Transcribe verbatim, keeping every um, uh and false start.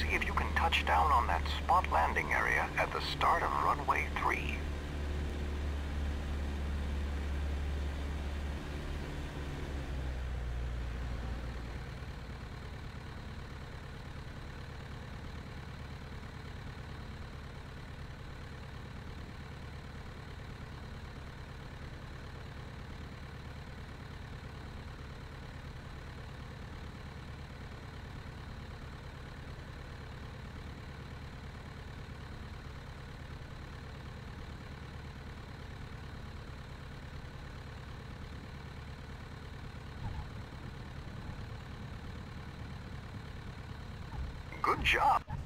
see if you can touch down on that spot landing area at the start of runway three. Good job.